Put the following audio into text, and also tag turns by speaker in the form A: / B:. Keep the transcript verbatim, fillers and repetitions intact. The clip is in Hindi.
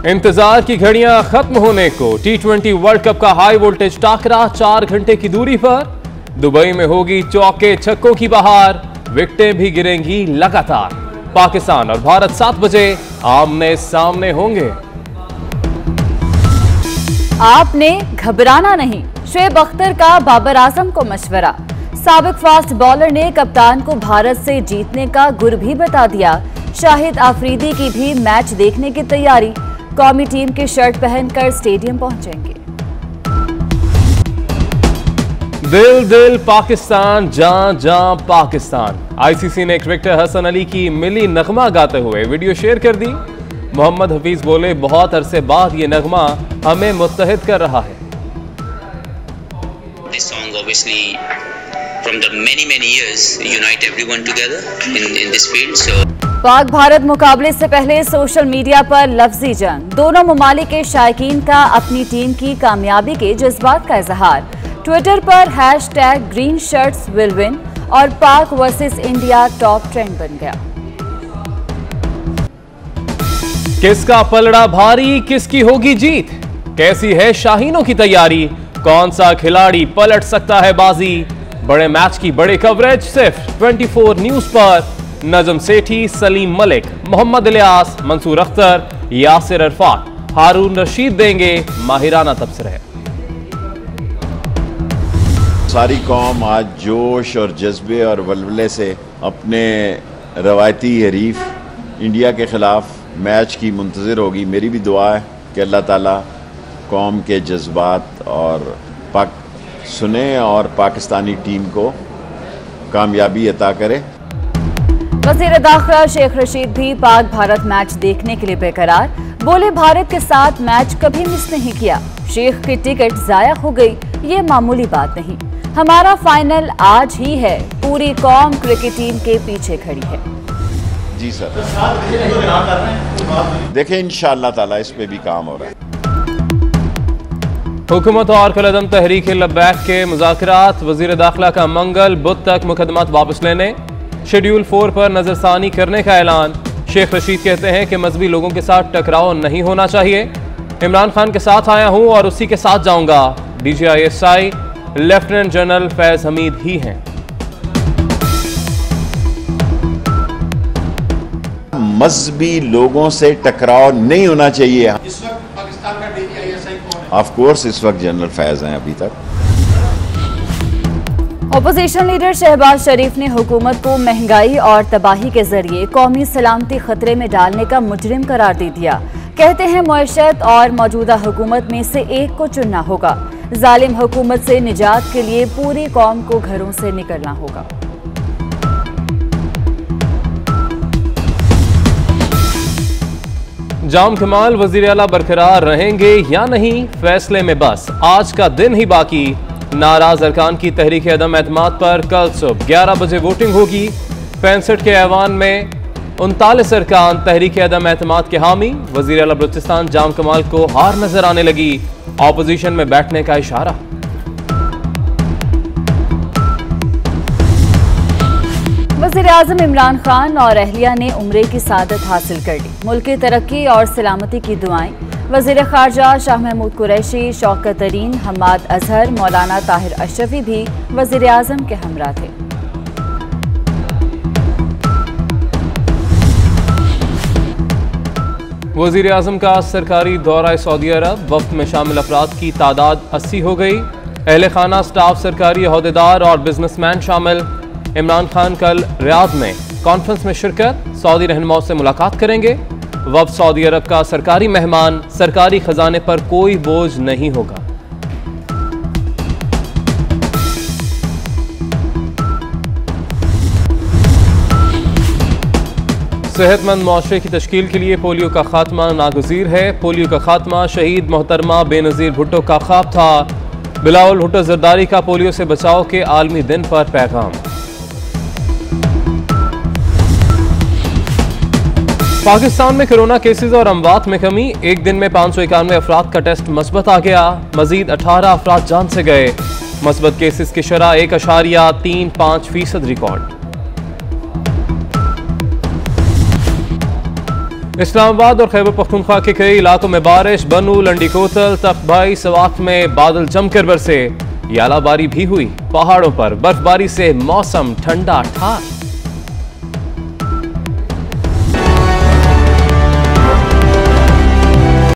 A: इंतजार की घड़ियां खत्म होने को, टी ट्वेंटी वर्ल्ड कप का हाई वोल्टेज टाकरा चार घंटे की दूरी पर। दुबई में होगी चौके छक्कों की बहार, विकेटें भी गिरेंगी लगातार। पाकिस्तान और भारत सात बजे आमने सामने होंगे।
B: आपने घबराना नहीं, शुएब अख्तर का बाबर आजम को मशवरा। साबिक फास्ट बॉलर ने कप्तान को भारत से जीतने का गुर भी बता दिया। शाहिद आफरीदी की भी मैच देखने की तैयारी, कौमी टीम की शर्ट पहनकर स्टेडियम पहुंचेंगे।
A: दिल दिल पाकिस्तान, जान जान पाकिस्तान। आईसीसी ने क्रिकेटर हसन अली की मिली नगमा गाते हुए वीडियो शेयर कर दी। मोहम्मद हफीज बोले, बहुत अरसे बाद ये नगमा हमें मुत्तहिद कर रहा है।
C: This song obviously from the many many years unite everyone together in in this field. So
B: Pak Bharat मुकाबले से पहले सोशल मीडिया पर लफ्जी जंग, दोनों ममालिक के शायकीन का अपनी टीम की कामयाबी के जज्बात का इजहार। ट्विटर पर hashtag green shirts will win और Pak versus India top trend बन गया।
A: किसका पलड़ा भारी, किसकी होगी जीत, कैसी है शाहीनों की तैयारी, कौन सा खिलाड़ी पलट सकता है बाजी। बड़े मैच की बड़ी कवरेज सिर्फ चौबीस न्यूज पर। नजम सेठी, सलीम मलिक, मोहम्मद इलियास, मंसूर अख्तर, यासिर अरफात, हारून रशीद देंगे माहिराना तबसरे।
D: सारी कौम आज जोश और जज्बे और वलवले से अपने रवायती हरीफ इंडिया के खिलाफ मैच की मुंतज़िर होगी। मेरी भी दुआ है कि अल्लाह ताला कौम के जज्बात और पाक सुने और पाकिस्तानी टीम को कामयाबी अता करे।
B: वज़ीर दाखिला शेख रशीद भी पाक भारत मैच देखने के लिए बेकरार, बोले भारत के साथ मैच कभी मिस नहीं किया। शेख की टिकट जाया हो गई, ये मामूली बात नहीं, हमारा फाइनल आज ही है, पूरी कौम क्रिकेट टीम के पीछे खड़ी है।
D: जी सर, देखें इंशाअल्लाह ताला इस पे भी काम हो रहा है।
A: हुकूमत और कलअदम तहरीक लब्बैक के मुज़ाकरात, वज़ीर दाखिला का मंगल बुध तक मुकदमात वापस लेने, शेड्यूल फोर पर नजरसानी करने का ऐलान। शेख रशीद कहते हैं कि मजहबी लोगों के साथ टकराव नहीं होना चाहिए। इमरान खान के साथ आया हूं और उसी के साथ जाऊंगा। DG ISI lieutenant general Faiz Hameed ही हैं।
D: मजहबी लोगों से टकराव नहीं होना चाहिए।
E: इस वक्त पाकिस्तान का डीजीआईएसआई कौन है?
D: ऑफ कोर्स इस वक्त जनरल फैज हैं अभी तक।
B: अपोजिशन लीडर शहबाज शरीफ ने हुकूमत को महंगाई और तबाही के जरिए कौमी सलामती खतरे में डालने का मुजरिम करार दे दिया। कहते हैं मईशत और मौजूदा हुकूमत में से एक को चुनना होगा। जालिम हुकूमत से निजात के लिए पूरी कौम को घरों से निकलना होगा।
A: जाम कमाल, वजीर आला बरकरार रहेंगे या नहीं, फैसले में बस आज का दिन ही बाकी। नाराज अरकान की तहरीक अदम एतमाद पर कल सुबह ग्यारह बजे वोटिंग होगी। पैंसठ के ऐवान में उनतालीस अरकान तहरीक अदम एतमाद के हामी। वजीर आला बलूचिस्तान जाम कमाल को हार नजर आने लगी, ऑपोजिशन में बैठने का इशारा।
B: वज़ीर आज़म इमरान खान और अहलिया ने उम्रे की सादत हासिल कर ली, मुल्क की तरक्की और सलामती की दुआएं। वज़ीर ख़ारजा शाह महमूद कुरैशी, शौकत तरीन, हम्माद अजहर, मौलाना ताहिर अशरफी भी वज़ीर आज़म के हमरा थे।
A: वज़ीर आज़म का सरकारी दौरा सऊदी अरब, वक्त में शामिल अफराद की तादाद अस्सी हो गई। अहले खाना, स्टाफ, सरकारी अहदेदार और बिजनेसमैन शामिल। इमरान खान कल रियाद में कॉन्फ्रेंस में शिरकत, सऊदी रहनुमाओं से मुलाकात करेंगे। वक्त सऊदी अरब का सरकारी मेहमान, सरकारी खजाने पर कोई बोझ नहीं होगा। सेहतमंद मुआशरे की तश्कील के लिए पोलियो का खात्मा नागुज़ीर है। पोलियो का खात्मा शहीद मोहतरमा बेनज़ीर भुट्टो का ख्वाब था। बिलावल भुट्टो जरदारी का पोलियो से बचाव के आलमी दिन पर पैगाम। पाकिस्तान में कोरोना केसेस और अमवात में कमी, एक दिन में पाँच सौ इक्यानवे अफराद का टेस्ट मस्बत आ गया। मजीद अठारह अफराद जान से गए। मस्बत केसेस की शरह एक अशारिया तीन पाँच फीसद रिकॉर्ड। इस्लामाबाद और खैबर पख्तूनख्वा के कई इलाकों में बारिश, बनू, लंडी कोतल, तख्तभाई, सवात में बादल जमकर बरसे, यालाबारी भी हुई। पहाड़ों पर बर्फबारी से मौसम ठंडा ठार।